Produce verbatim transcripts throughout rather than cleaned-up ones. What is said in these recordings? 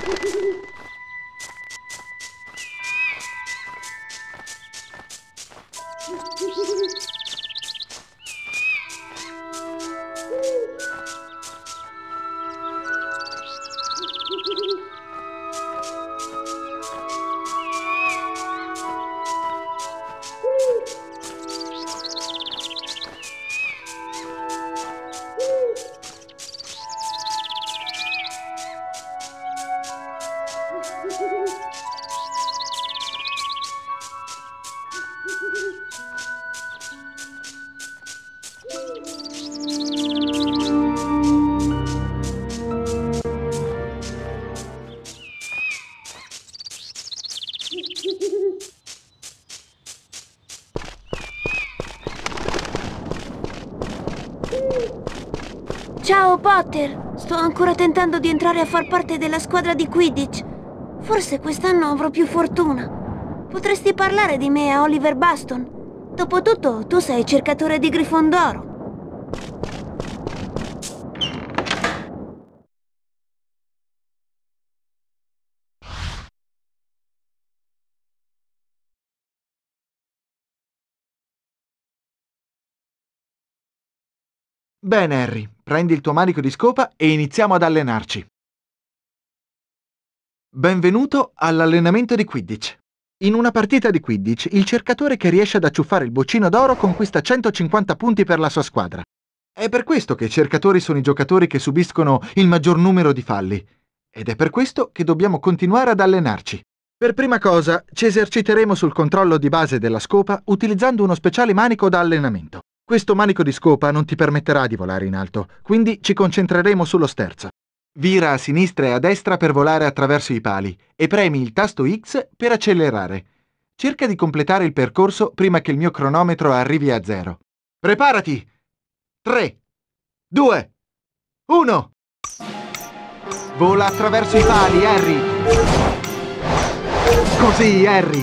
Ciao Potter, sto ancora tentando di entrare a far parte della squadra di Quidditch. Forse quest'anno avrò più fortuna. Potresti parlare di me a Oliver Baston. Dopotutto, tu sei cercatore di Grifondoro. Bene, Harry, prendi il tuo manico di scopa e iniziamo ad allenarci. Benvenuto all'allenamento di Quidditch. In una partita di Quidditch, il cercatore che riesce ad acciuffare il boccino d'oro conquista centocinquanta punti per la sua squadra. È per questo che i cercatori sono i giocatori che subiscono il maggior numero di falli. Ed è per questo che dobbiamo continuare ad allenarci. Per prima cosa, ci eserciteremo sul controllo di base della scopa utilizzando uno speciale manico da allenamento. Questo manico di scopa non ti permetterà di volare in alto, quindi ci concentreremo sullo sterzo. Vira a sinistra e a destra per volare attraverso i pali e premi il tasto X per accelerare. Cerca di completare il percorso prima che il mio cronometro arrivi a zero. Preparati! tre, due, uno! Vola attraverso i pali, Harry! Così, Harry!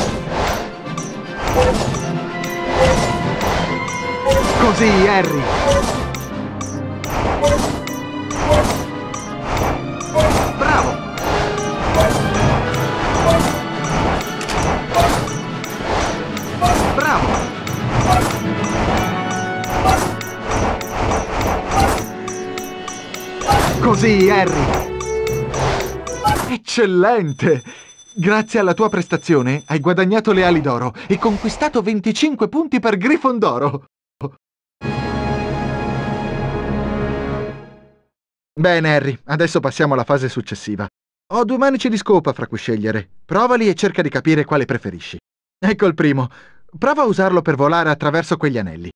Così, Harry! Bravo! Bravo! Così, Harry! Eccellente! Grazie alla tua prestazione hai guadagnato le ali d'oro e conquistato venticinque punti per Grifondoro! Bene, Harry, adesso passiamo alla fase successiva. Ho due manici di scopa fra cui scegliere. Provali e cerca di capire quale preferisci. Ecco il primo. Prova a usarlo per volare attraverso quegli anelli.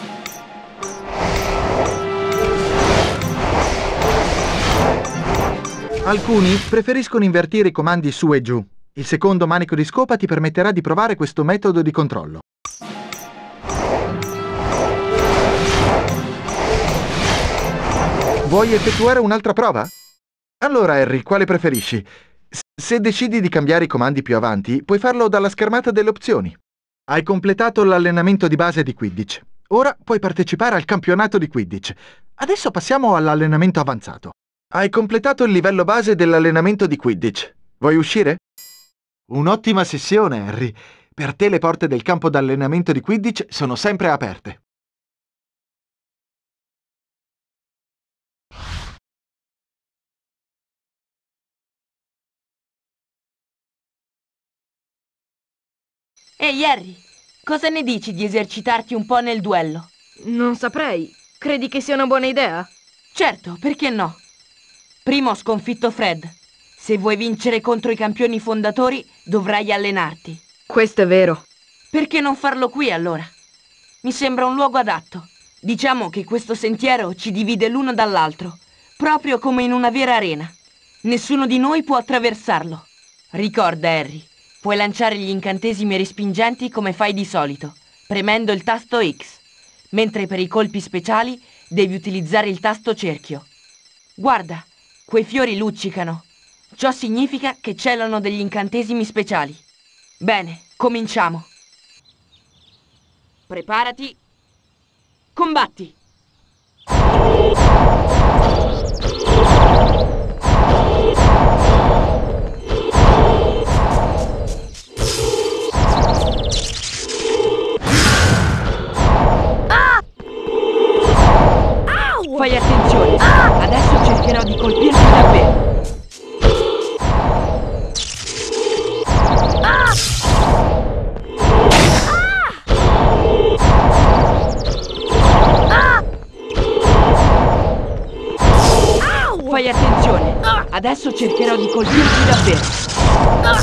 Alcuni preferiscono invertire i comandi su e giù. Il secondo manico di scopa ti permetterà di provare questo metodo di controllo. Vuoi effettuare un'altra prova? Allora, Harry, quale preferisci? Se decidi di cambiare i comandi più avanti, puoi farlo dalla schermata delle opzioni. Hai completato l'allenamento di base di Quidditch. Ora puoi partecipare al campionato di Quidditch. Adesso passiamo all'allenamento avanzato. Hai completato il livello base dell'allenamento di Quidditch. Vuoi uscire? Un'ottima sessione, Harry. Per te le porte del campo d'allenamento di Quidditch sono sempre aperte. Ehi Harry, cosa ne dici di esercitarti un po' nel duello? Non saprei. Credi che sia una buona idea? Certo, perché no? Prima ho sconfitto Fred. Se vuoi vincere contro i campioni fondatori, dovrai allenarti. Questo è vero. Perché non farlo qui allora? Mi sembra un luogo adatto. Diciamo che questo sentiero ci divide l'uno dall'altro, proprio come in una vera arena. Nessuno di noi può attraversarlo. Ricorda, Harry, puoi lanciare gli incantesimi respingenti come fai di solito, premendo il tasto X, mentre per i colpi speciali devi utilizzare il tasto cerchio. Guarda, quei fiori luccicano. Ciò significa che celano degli incantesimi speciali. Bene, cominciamo. Preparati. Combatti! Fai attenzione! Adesso cercherò di colpirti davvero! Fai attenzione! Adesso cercherò di colpirti davvero!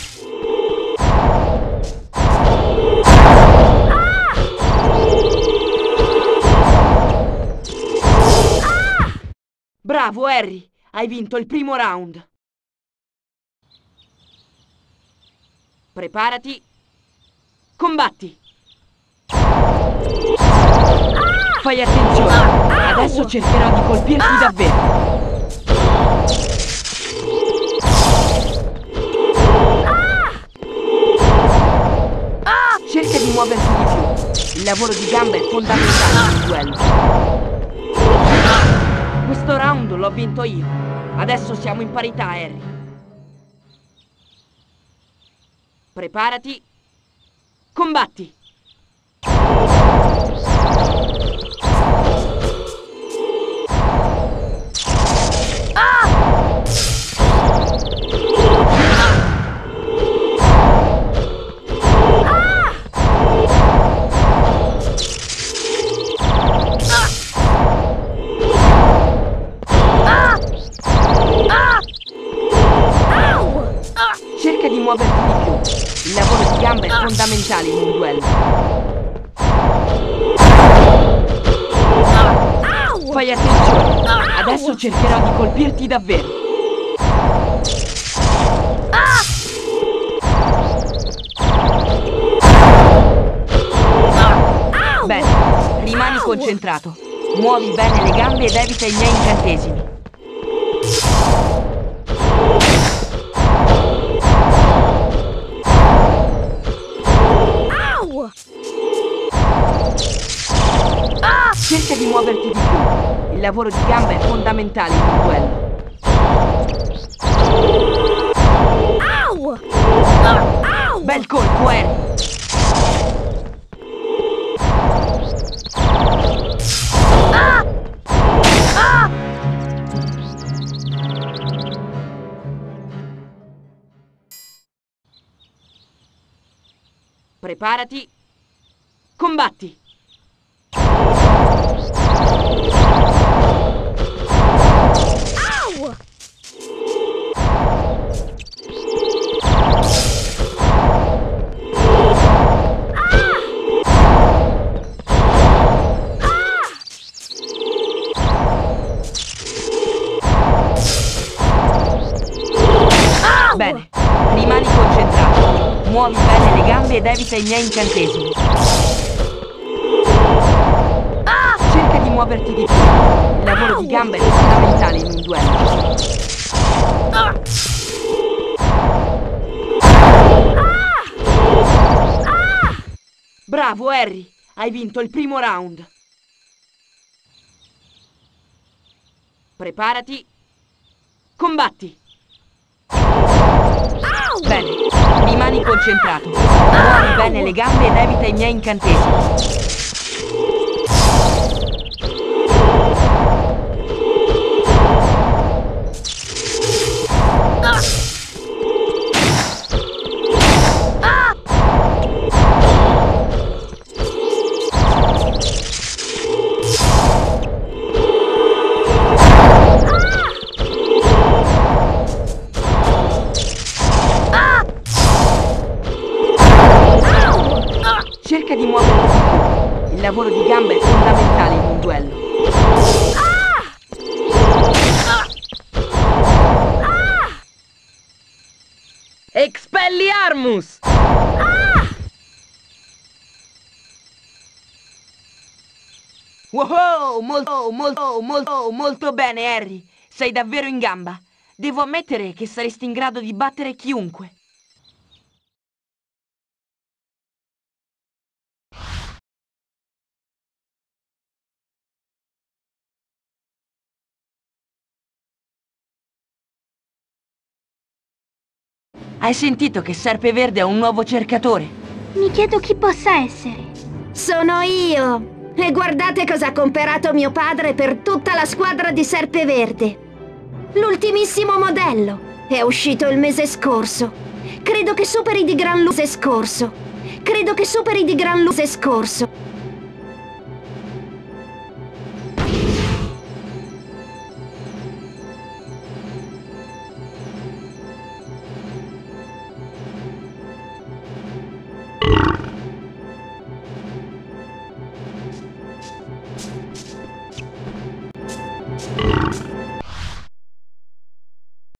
Bravo, Harry! Hai vinto il primo round! Preparati! Combatti! Fai attenzione! Adesso cercherò di colpirti davvero! Cerca di muoverti di più. Il lavoro di gambe è fondamentale nel duello. Questo round l'ho vinto io. Adesso siamo in parità, Harry. Preparati. Combatti. Cerca di muoverti di più. Il lavoro di gambe è fondamentale in un duello. Fai attenzione. Adesso cercherò di colpirti davvero. Bene, rimani concentrato. Muovi bene le gambe ed evita i miei incantesimi. Cerca di muoverti di più. Il lavoro di gambe è fondamentale in un duello. Bel colpo, Harry! Preparati. Combatti. Bene, rimani concentrato. Muovi bene le gambe ed evita i miei incantesimi. Cerca di muoverti di più. Il lavoro di gambe è fondamentale in un duello. Bravo, Harry! Hai vinto il primo round. Preparati. Combatti. Bene, rimani concentrato. Muovi bene le gambe ed evita i miei incantesimi. Cerca di muoverti di più. Il lavoro di gambe è fondamentale in un duello. Expelliarmus! Wow, molto, molto, molto, molto bene, Harry. Sei davvero in gamba. Devo ammettere che saresti in grado di battere chiunque. Hai sentito che Serpeverde ha un nuovo cercatore? Mi chiedo chi possa essere. Sono io! E guardate cosa ha comperato mio padre per tutta la squadra di Serpeverde. L'ultimissimo modello. È uscito il mese scorso. Credo che superi di gran luce scorso. Credo che superi di gran luce scorso.